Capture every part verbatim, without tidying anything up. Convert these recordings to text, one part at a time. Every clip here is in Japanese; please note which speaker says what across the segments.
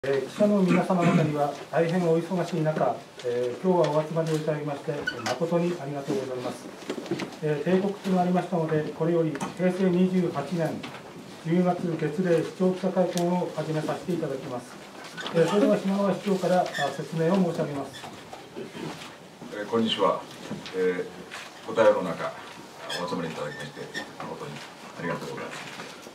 Speaker 1: えー、記者の皆様方には大変お忙しい中、えー、今日はお集まりをいただきまして誠にありがとうございます。えー、定刻となりましたので、これよりへいせいにじゅうはちねんじゅうがつ月例市長記者会見を始めさせていただきます。えー、それでは島川市長から説明を申し上げます。
Speaker 2: えー、こんにちは。えー、お答えの中お集まりいただきまして誠にありがとうございます。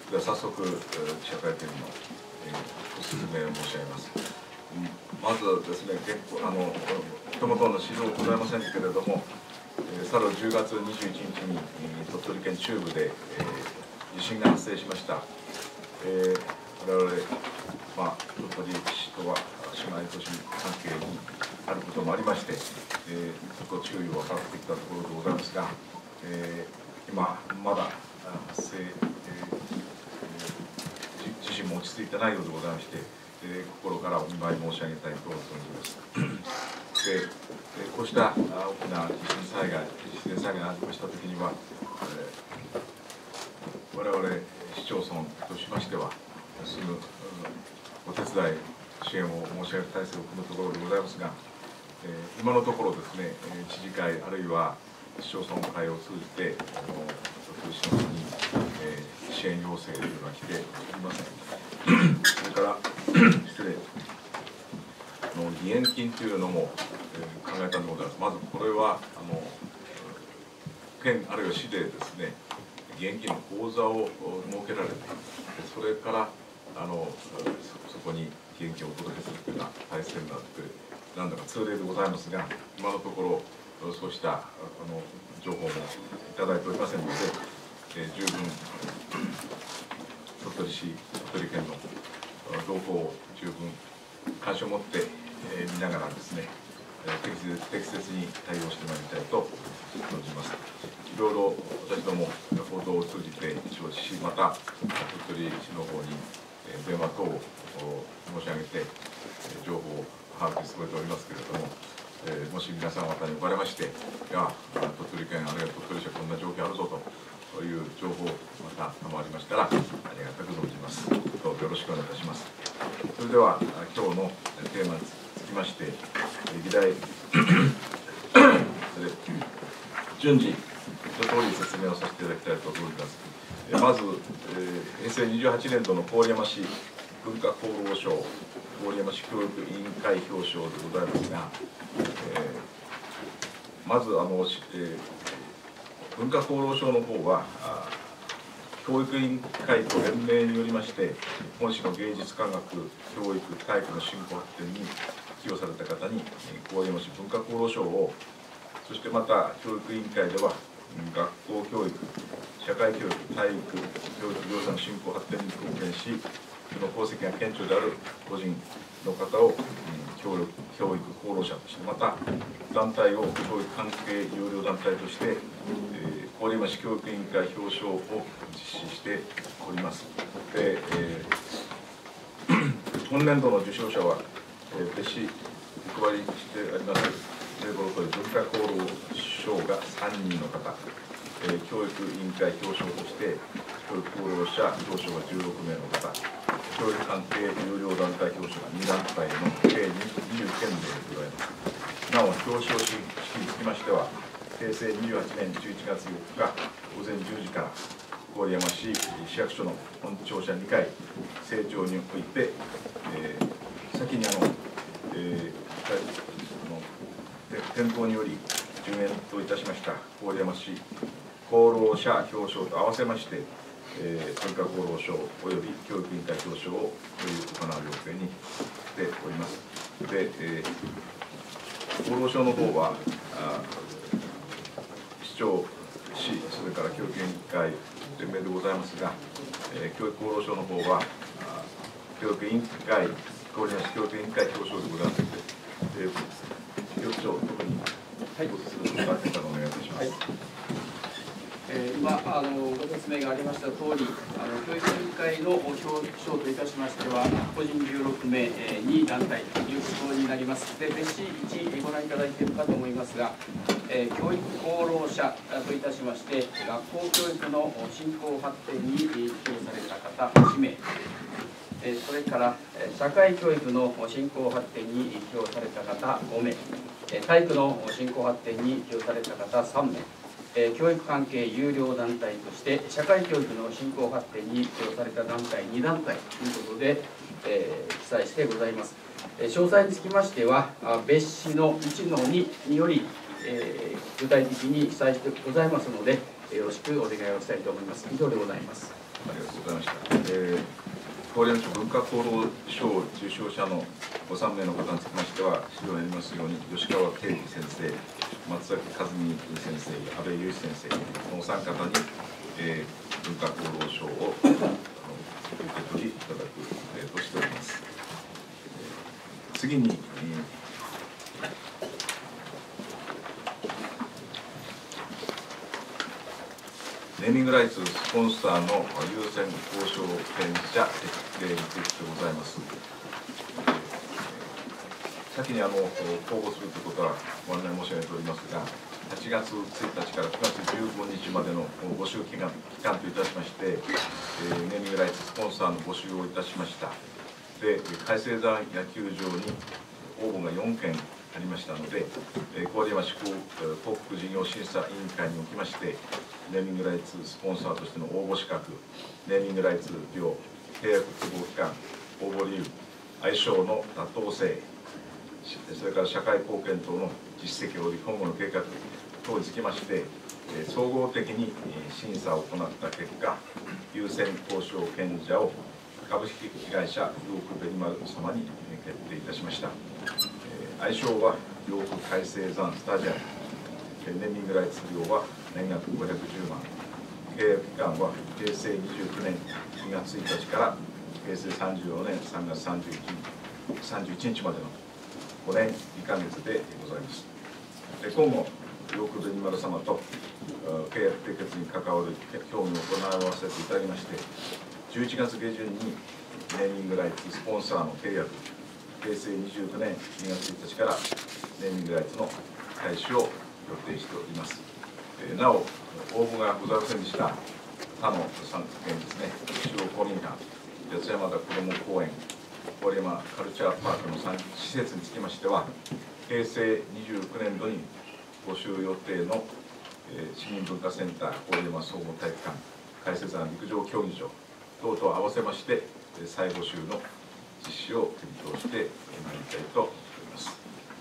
Speaker 2: では早速記者会見のご説明を申し上げます。まずですね、結構あの手元の資料ございませんけれども、えー、去るじゅうがつにじゅういちにちに鳥取県中部で、えー、地震が発生しました。えー、我々、まあ、鳥取市とは姉妹都市関係にあることもありまして、えー、ちょっと注意を払ってきたところでございますが、えー、今まだ発生、えー地震も落ち着いてないようでございまして、えー、心からお見舞い申し上げたいと存じます。で、えー、こうした大きな地震災害、自然災害がありましたときには、えー、我々市町村としましては、すぐお手伝い、支援を申し上げる体制を組むところでございますが、えー、今のところですね、知事会あるいは市町村会を通じて、鳥取市の方に、えー、支援要請というのは来ておりません。それから失礼の義援金というのも、えー、考えたのでございます。まずこれはあの県あるいは市でですね、義援金の口座を設けられて、それからあの そ, そこに義援金をお届けするというような体制になってなんだか通例でございますが、今のところそうしたあの情報もいただいておりませんので、えー、十分鳥取市、鳥取県の動向を十分関心を持って、えー、見ながらですね、えー、適切、適切に対応してまいりたいと存じます。いろいろ私ども報道を通じて承知し、また鳥取市の方に、えー、電話等を申し上げて、えー、情報を把握しておりますけれども、えー、もし皆さん方におかれまして、いや、鳥取県あるいは鳥取市はこんな状況あるぞと。そういう情報また賜りましたらありがたく存じます。どうぞよろしくお願いいたします。それでは今日のテーマにつきまして、議題順次一通り説明をさせていただきたいと思います。まず、えー、へいせいにじゅうはちねん度の郡山市文化功労賞、郡山市教育委員会表彰でございますが、えー、まずあの、えー文化功労賞の方は教育委員会と連盟によりまして本市の芸術科学教育体育の振興発展に寄与された方に郡山市文化功労賞を、そしてまた教育委員会では学校教育社会教育体育教育業者の振興発展に貢献しその功績が顕著である個人の方を教育教育功労者として、また団体を教育関係有料団体として、えー、郡山市教育委員会表彰を実施しております。で、えー、今年度の受賞者は、えー、別紙お配りしてあります例ごとに文化功労賞がさんにんの方、えー、教育委員会表彰として教育功労者表彰がじゅうろくめいの方、教育関係有料団体表彰がにだんたいの計にじゅうけんめいでございます。なお表彰式につきましてはへいせいにじゅうはちねんじゅういちがつよっかごぜんじゅうじから郡山市市役所の本庁舎にかい正庁において、えー、先にあの、えー、転倒により順延といたしました郡山市功労者表彰と合わせまして、えー、文化功労賞および教育委員会表彰を行う予定にしております。で、えー、功労賞の方は市長、市、それから教育委員会連盟でございますが、えー、教育功労賞の方は教育委員会、郡山市教育委員会表彰でございますので、えー、局長、特にご説明をお願いいたします。はい、
Speaker 3: えー、今あのご説明がありました通り、あの教育委員会の表彰といたしましては、個人じゅうろくめい、えー、に団体ということになります。で、別紙いちご覧いただいているかと思いますが、えー、教育功労者といたしまして、学校教育の振興発展に寄与された方はちめい、 それから社会教育の振興発展に寄与された方ごめい、体育の振興発展に寄与された方さんめい、教育関係有料団体として社会教育の振興発展に寄与された団体にだんたいということで、えー、記載してございます。詳細につきましては別紙のいちのににより、えー、具体的に記載してございますのでよろしくお願いをしたいと思います。以上でございます。
Speaker 2: ありがとうございました。えー郡山市文化功労賞受賞者のごさんめいの方につきましては、資料にありますように、吉川圭司先生、松崎和美先生、安倍雄一先生、このお三方に、えー、文化功労賞を受け取りいただく予定としております。えー、次に、えーネーミングライツスポンサーの優先交渉権者決定についてございます。先にあの公募するということはご案内申し上げておりますが、はちがつついたちからくがつじゅうごにちまでの募集期間期間といたしまして、ネーミングライツスポンサーの募集をいたしました。で、海星山野球場に応募がよんけんありましたので、郡山市広告事業審査委員会におきまして、ネーミングライツスポンサーとしての応募資格、ネーミングライツ料、契約希望期間、応募理由、相性の妥当性、それから社会貢献等の実績及び今後の計画等につきまして、総合的に審査を行った結果、優先交渉権者を株式会社ヨークベニマル様に決定いたしました。愛称はヨーク海星山スタジアム、ネーミングライツ料は年額ごひゃくじゅうまん、契約期間はへいせいにじゅうきゅうねんにがつついたちからへいせいさんじゅうよねんさんがつさんじゅういちにちまでのごねんにかげつでございます。で今後、ヨークベニマル様と契約締結に関わる協議を行わせていただきまして、じゅういちがつげじゅんにネーミングライツスポンサーの契約、へいせいにじゅうきゅうねんにがつついたちからネーミングライツの開始を予定しております。えー、なお、応募がございませんでした他のさんけんですね、中央公民館、八山田こども公園、郡山カルチャーパークのさん施設につきましては、へいせいにじゅうきゅうねんどに募集予定の、えー、市民文化センター、郡山総合体育館、海星山陸上競技場等と合わせまして、再募集の実施を検討してまいりたいと思います。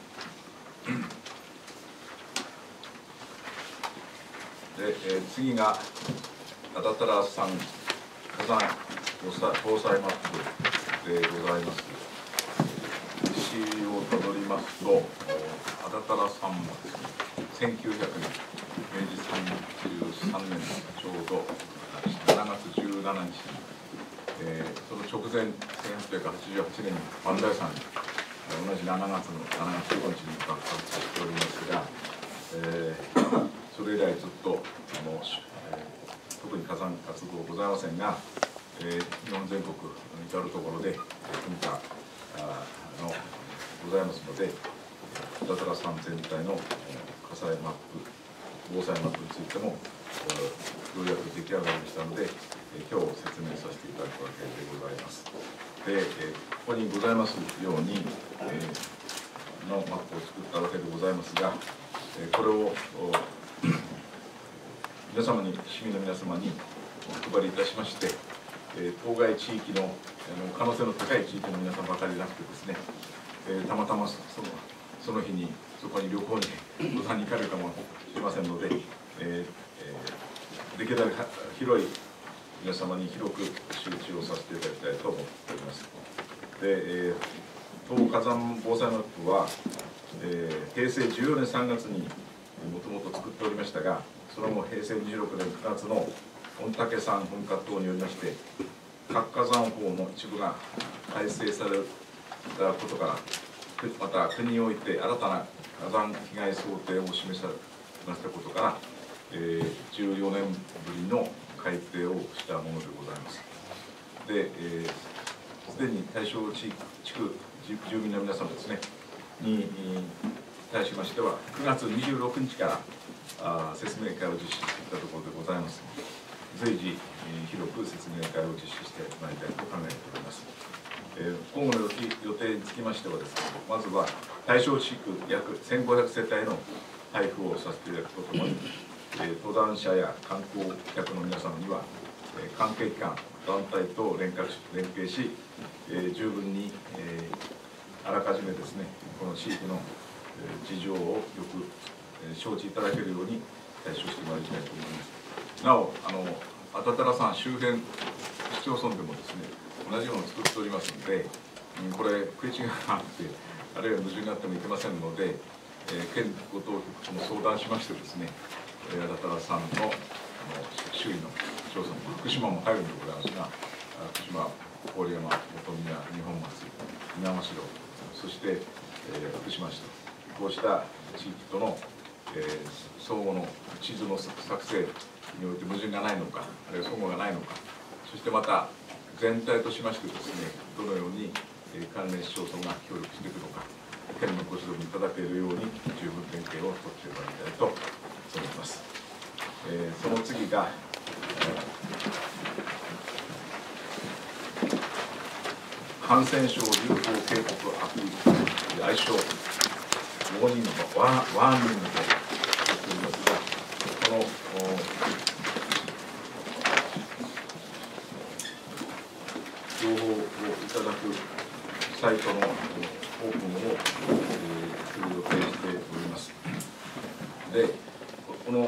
Speaker 2: で、えー、次が安達太良さん火山防災マップでございます。歴史をたどりますと、安達太良さんはですね、せんきゅうひゃくねん、めいじさんじゅうさんねんのちょうどしちがつじゅうしちにち、えー、その直前、せんはっぴゃくはちじゅうはちねんに磐梯山に同じしちがつのしちがつじゅうごにちに爆発しておりますが、えー、それ以来ずっとあの、えー、特に火山活動ございませんが、えー、日本全国至る所で噴火のございますので、安達太良山全体の火災マップ、防災マップについてもようやく出来上がりましたので、今日説明させていただくわけでございます。で、ここにございますように、えー、のマップを作ったわけでございますが、これを皆様に、市民の皆様にお配りいたしまして、当該地域の可能性の高い地域の皆さんばかりなくてですね、たまたまそのその日にそこに旅行に登山に行かれるかもしれませんので、えー、できるだけ広い皆様に広く周知をさせていただきたいと思っております。で、えー、東火山防災マップは、えー、へいせいじゅうよねんさんがつにもともと作っておりましたが、その後へいせいにじゅうろくねんくがつの御嶽山噴火等によりまして各火山法の一部が改正されたことから、また国において新たな火山被害想定を示されましたことから、えー、じゅうよねんぶりの改定をしたものでございます。で、えー、すでに対象地区住民の皆様ですねに対しましてはくがつにじゅうろくにちからあ説明会を実施していたところでございます。随時、えー、広く説明会を実施してまいりたいと考えております。 えー、今後の予定につきましてはですね、まずは対象地区約せんごひゃくせたいの配布をさせていただくとともに、えー、登山者や観光客の皆様には、えー、関係機関、団体と連携し、連携しえー、十分に、えー、あらかじめですね、この地域の、えー、事情をよく、えー、承知いただけるように対処してまいりたいと思います。なお、あの安達太良山周辺市町村でもですね、同じようなのを作っておりますので、うん、これ食い違いがあって、あるいは矛盾があってもいけませんので、えー、県ご当局とも相談しましてですね、安達太良山のあの周囲の市町村、福島も入るんでございますが、福島、郡山、本宮、二本松、猪苗代、そして、えー、福島市と、こうした地域との、えー、相互の地図の作成において矛盾がないのか、あるいは相互がないのか、そしてまた全体としましてですね、どのように、えー、関連市町村が協力していくのか、県のご指導いただけるように十分連携を取ってまいりたいと思います。えー、その次が、感染症流行警告アプリ、愛称、ウォーニングのワーワーニングと言っておりますが、この情報をいただくサイトのオープンを、えー、する予定しております。で、この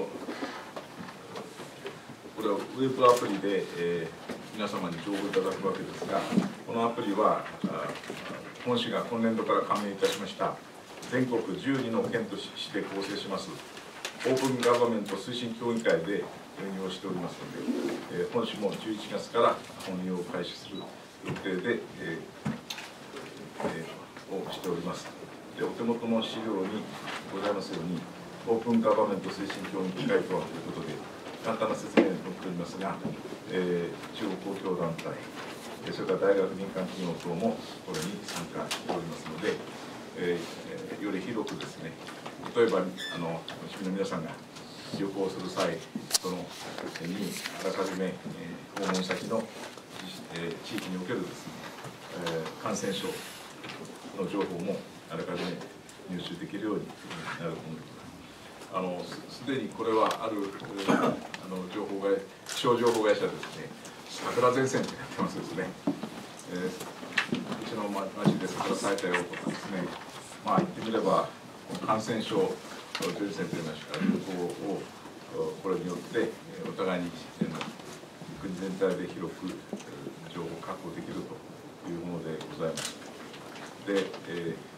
Speaker 2: これはウェブアプリで、えー、皆様に情報をいただくわけですが、このアプリは本市が今年度から加盟いたしました全国じゅうにの県と市で構成しますオープンガバメント推進協議会で運用しておりますので、えー、本市もじゅういちがつから運用を開始する予定で、えーえー、をしております。で、お手元の資料にございますように、オープンガバメント推進協議会とはということで、簡単な説明に載っておりますが、えー、地方公共団体、それから大学民間企業等もこれに参加しておりますので、えー、より広くですね、例えばあの市民の皆さんが旅行する際そのにあらかじめ、えー、訪問先の、えー、地域におけるですね、えー、感染症の情報もあらかじめ入手できるようになるものです。あのすでにこれはあるあの情報会気象情報会社ですね、桜前線ってやってますですね、えー、うちの町で桜咲いたよとかですね、まあ言ってみれば感染症前線といいますか流行をこれによってお互いに国全体で広く情報を確保できるというものでございます。で、えー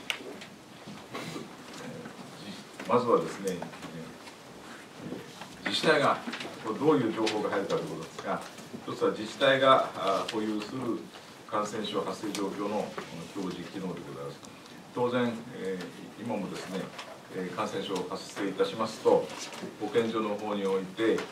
Speaker 2: まずはですね、自治体がどういう情報が入るかということですが、一つは自治体が保有する感染症発生状況の表示機能でございます。当然、えー、今もですね、感染症発生いたしますと、保健所の方において、うん、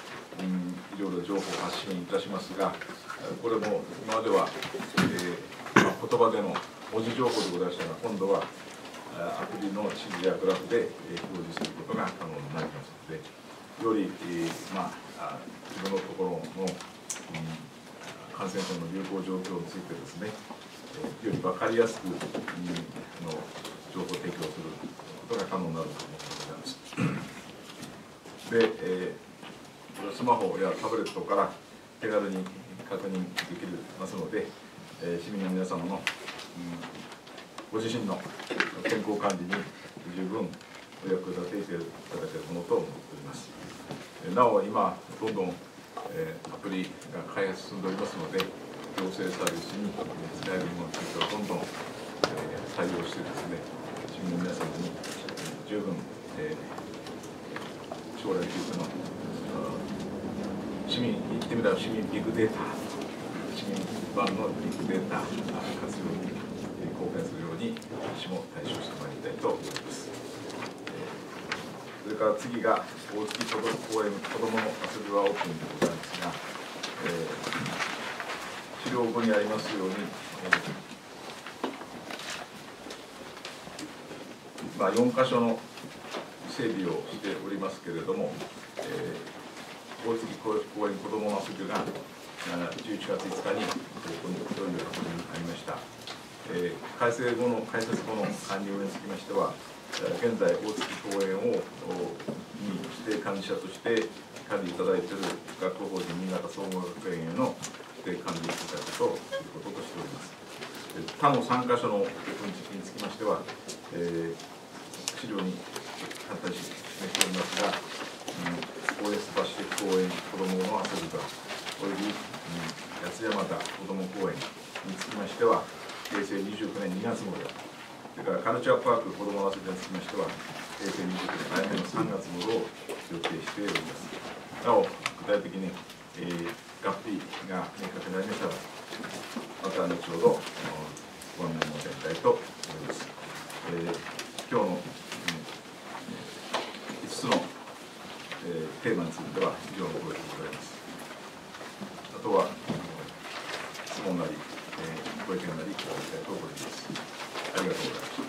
Speaker 2: いろいろ情報を発信いたしますが、これも今までは、えーまあ、言葉での文字情報でございましたが、今度はアプリの地図やグラフで表示することが可能になりますので、より、えーまあ、自分のところの、うん、感染症の流行状況についてですね、より分かりやすく、うん、の情報提供することが可能になると思ってございます。で、えー、スマホやタブレットから手軽に確認できますので、えー、市民の皆様の、うん、ご自身の健康管理に十分お役立てていただけるものと思っております。なお今どんどん、えー、アプリが開発進んでおりますので、行政サービスに使えるものについてはどんどん、えー、対応してですね、市民の皆様に十分、えー、将来的な市民言ってみれば市民ビッグデータ、市民版のビッグデータ活用に貢献するように私も対処してまいりたいと思います。それから次が大月公園子どもの遊び場オープンでございますが、えー、資料ごにありますように、えー、まあ、よんかしょの整備をしておりますけれども、えー、大月公園子どもの遊びがじゅういちがついつかにこの協議がありました。えー、改正後の開設後の管理運営につきましては、現在、大月公園をに指定管理者として管理いただいている学校法人新潟総合学園への指定管理委員会ということとしております。他のさんか所の分析につきましては、えー、資料に簡単に示しておりますが、うん、オーエス パシフィック公園子どもの遊び場および、うん、八山田子ども公園につきましては、へいせいにじゅうきゅうねんにがつごろ、それからカルチャーパーク子どもの遊び場につきましては、へいせいにじゅうきゅうねん早めのさんがつごろを予定しております。なお、具体的に、えー、学費が明確になりましたら、また後ほどご案内申し上げたいと思います。えー、今日の、うん、いつつの、えー、テーマについては以上のとおりでございます。あとは質問なり、えー、ご意見なりいただきたいと思います。ありがとうございました。